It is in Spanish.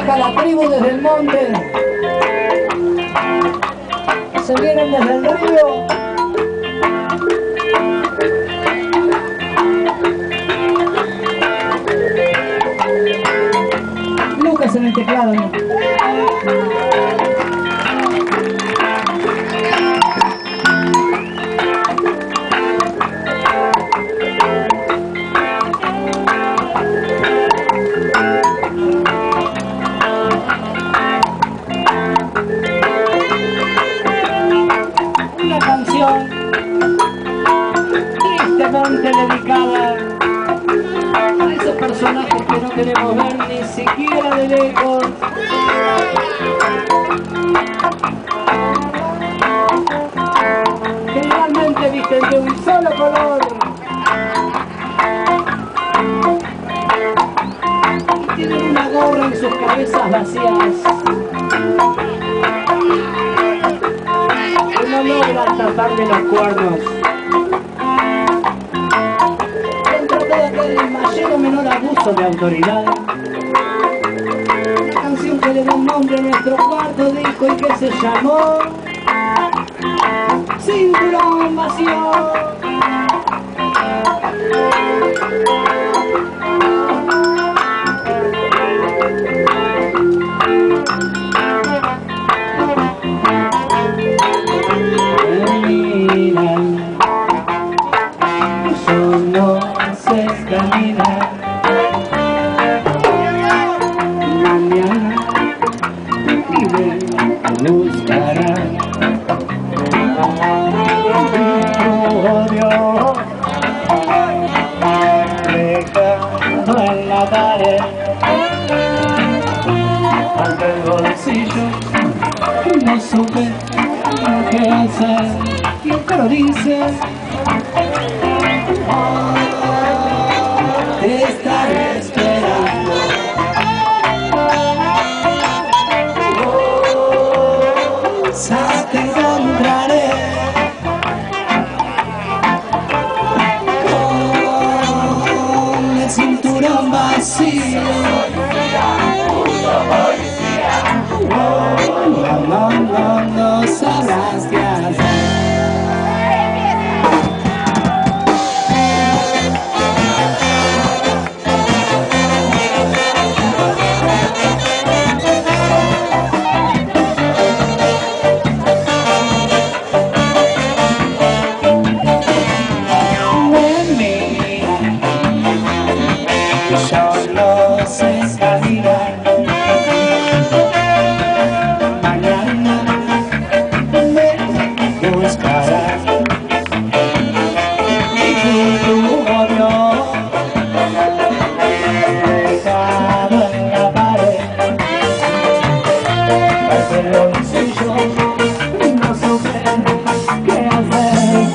baja la tribu desde el monte. Se vienen desde el río. Lucas en el teclado, ¿no? Una canción tristemente dedicada a esos personajes que no queremos ver ni siquiera de lejos. Generalmente visten de un solo color y tienen una gorra en sus cabezas vacías. No logran taparle los cuernos. Dentro de aquel mayor o menor abuso de autoridad, una canción que le da un nombre a nuestro cuarto disco y que se llamó Cinturón Vacío. En la pared, ante el bolsillo, no supe qué hacer. Y el coro dice: te estaré esperando. Ya te encontraré. Cinturón vacío. No sabrás qué hacer. Solo se caminar. Mañana me buscarás y tu odio dejado en la pared. Ante el bolsillo no supe qué hacer.